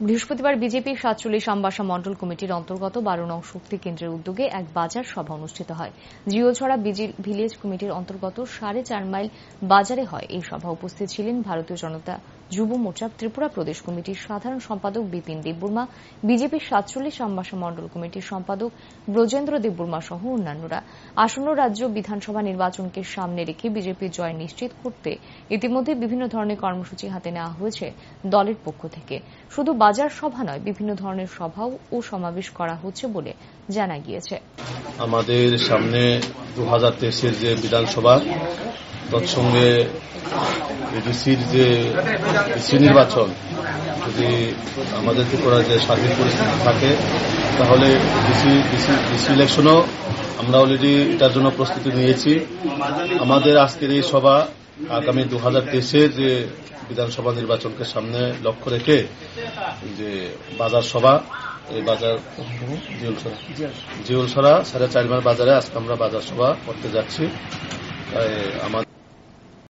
বৃহস্পতিবার বিজেপি ৪৭ আমবাসা মণ্ডল কমিটির অন্তর্গত ১২ নং শক্তি কেন্দ্রের উদ্যোগে এক বাজার সভা অনুষ্ঠিত হয়। জিওলছড়া ভিলেজ কমিটির অন্তর্গত ৪.৫ মাইল বাজারে হয় এই সভা। উপস্থিত ছিলেন ভারতীয় জনতা যুব মোর্চা ত্রিপুরা প্রদেশ কমিটির সাধারণ সম্পাদক বিপিন দেববর্মা, বিজেপির ৪৭ আমবাসা মণ্ডল কমিটির সম্পাদক ব্রজেন্দ্র দেববর্মা সহ অন্যান্যরা। আসন্ন রাজ্য বিধানসভা নির্বাচনকে সামনে রেখে বিজেপির জয় নিশ্চিত করতে ইতিমধ্যে বিভিন্ন ধরনের কর্মসূচি হাতে নেওয়া হয়েছে দলের পক্ষ থেকে। শুধু বাজার সভা নয়, বিভিন্ন ধরনের সভাও ও সমাবেশ করা হচ্ছে বলে জানা গিয়েছে। আমাদের সামনে 2023-এর যে বিধানসভা, তৎসঙ্গে এডিসির যে ডিসি নির্বাচন, যদি আমাদের ত্রিপুরার যে স্বাধীন পরিস্থিতি থাকে তাহলে ডিসি ইলেকশনও আমরা অলরেডি এটার জন্য প্রস্তুতি নিয়েছি। আমাদের আজকের এই সভা আগামী 2023-এর যে বিধানসভা নির্বাচনকে সামনে লক্ষ্য রেখে যে বাজার সভা, এই বাজার জিওলছড়া 4.5 মাইল বাজারে আজকে আমরা বাজার সভা করতে যাচ্ছি। আমাদের